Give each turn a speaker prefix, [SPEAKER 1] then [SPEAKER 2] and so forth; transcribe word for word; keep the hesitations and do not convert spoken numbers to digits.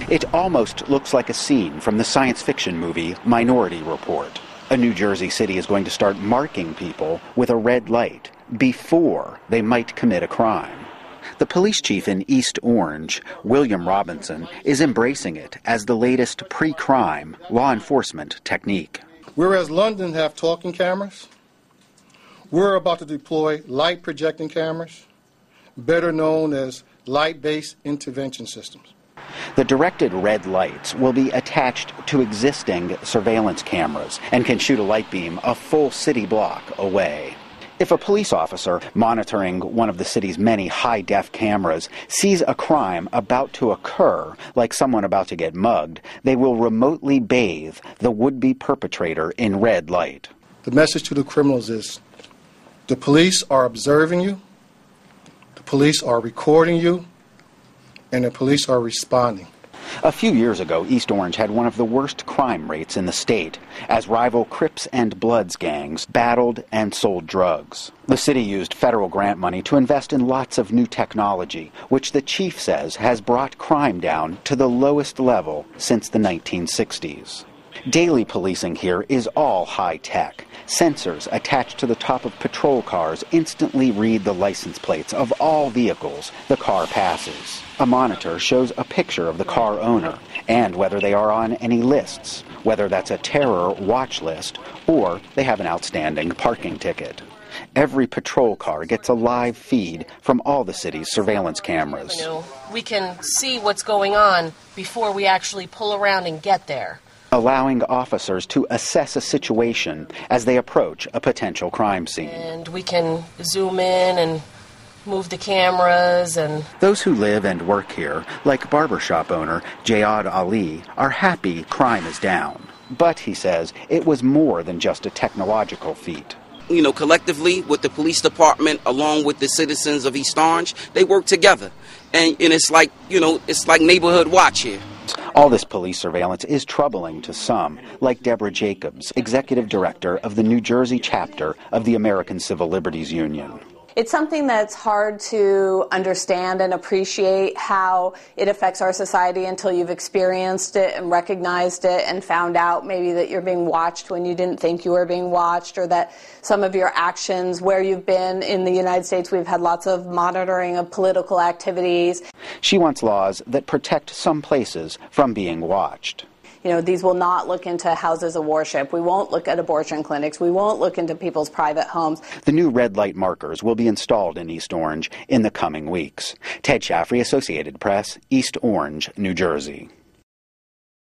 [SPEAKER 1] It almost looks like a scene from the science fiction movie Minority Report. A New Jersey city is going to start marking people with a red light before they might commit a crime. The police chief in East Orange, William Robinson, is embracing it as the latest pre-crime law enforcement technique.
[SPEAKER 2] Whereas London have talking cameras, we're about to deploy light projecting cameras, better known as light-based intervention systems.
[SPEAKER 1] The directed red lights will be attached to existing surveillance cameras and can shoot a light beam a full city block away. If a police officer monitoring one of the city's many high-def cameras sees a crime about to occur, like someone about to get mugged, they will remotely bathe the would-be perpetrator in red light.
[SPEAKER 2] The message to the criminals is, the police are observing you, the police are recording you, and the police are responding.
[SPEAKER 1] A few years ago, East Orange had one of the worst crime rates in the state, as rival Crips and Bloods gangs battled and sold drugs. The city used federal grant money to invest in lots of new technology, which the chief says has brought crime down to the lowest level since the nineteen sixties. Daily policing here is all high-tech. Sensors attached to the top of patrol cars instantly read the license plates of all vehicles the car passes. A monitor shows a picture of the car owner and whether they are on any lists, whether that's a terror watch list or they have an outstanding parking ticket. Every patrol car gets a live feed from all the city's surveillance cameras.
[SPEAKER 3] You know, we can see what's going on before we actually pull around and get there,
[SPEAKER 1] allowing officers to assess a situation as they approach a potential crime scene.
[SPEAKER 3] And we can zoom in and move the cameras and...
[SPEAKER 1] Those who live and work here, like barbershop owner Jayad Ali, are happy crime is down. But, he says, it was more than just a technological feat.
[SPEAKER 4] You know, collectively, with the police department, along with the citizens of East Orange, they work together. And, and it's like, you know, it's like neighborhood watch here.
[SPEAKER 1] All this police surveillance is troubling to some, like Deborah Jacobs, executive director of the New Jersey chapter of the American Civil Liberties Union.
[SPEAKER 5] It's something that's hard to understand and appreciate how it affects our society until you've experienced it and recognized it and found out maybe that you're being watched when you didn't think you were being watched, or that some of your actions where you've been in the United States, we've had lots of monitoring of political activities.
[SPEAKER 1] She wants laws that protect some places from being watched.
[SPEAKER 5] You know, these will not look into houses of worship. We won't look at abortion clinics. We won't look into people's private homes.
[SPEAKER 1] The new red light markers will be installed in East Orange in the coming weeks. Ted Shaffrey, Associated Press, East Orange, New Jersey.